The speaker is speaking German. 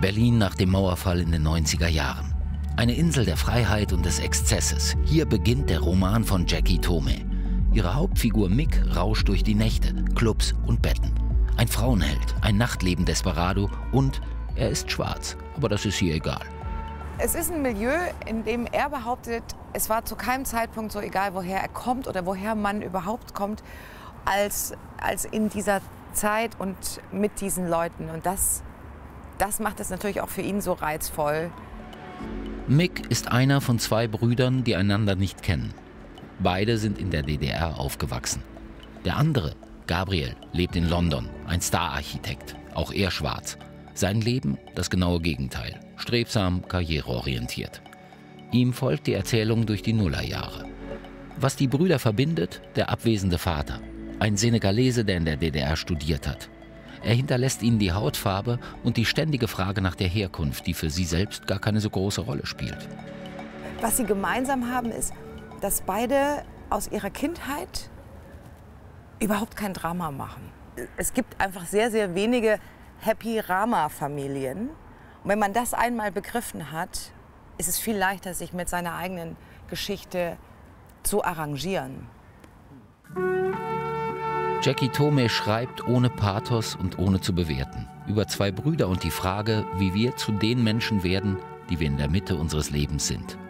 Berlin nach dem Mauerfall in den 90er Jahren. Eine Insel der Freiheit und des Exzesses. Hier beginnt der Roman von Jackie Tome. Ihre Hauptfigur Mick rauscht durch die Nächte, Clubs und Betten. Ein Frauenheld, ein Nachtleben-Desperado und er ist schwarz. Aber das ist hier egal. Es ist ein Milieu, in dem er behauptet, es war zu keinem Zeitpunkt so egal, woher er kommt oder woher man überhaupt kommt, als in dieser Zeit und mit diesen Leuten. Und das macht es natürlich auch für ihn so reizvoll. Mick ist einer von zwei Brüdern, die einander nicht kennen. Beide sind in der DDR aufgewachsen. Der andere, Gabriel, lebt in London, ein Star-Architekt, auch er schwarz. Sein Leben das genaue Gegenteil, strebsam, karriereorientiert. Ihm folgt die Erzählung durch die Nullerjahre. Was die Brüder verbindet, der abwesende Vater, ein Senegalese, der in der DDR studiert hat. Er hinterlässt ihnen die Hautfarbe und die ständige Frage nach der Herkunft, die für sie selbst gar keine so große Rolle spielt. Was sie gemeinsam haben, ist, dass beide aus ihrer Kindheit überhaupt kein Drama machen. Es gibt einfach sehr, sehr wenige Happy-Rama-Familien. Und wenn man das einmal begriffen hat, ist es viel leichter, sich mit seiner eigenen Geschichte zu arrangieren. Jackie Tome schreibt ohne Pathos und ohne zu bewerten. Über zwei Brüder und die Frage, wie wir zu den Menschen werden, die wir in der Mitte unseres Lebens sind.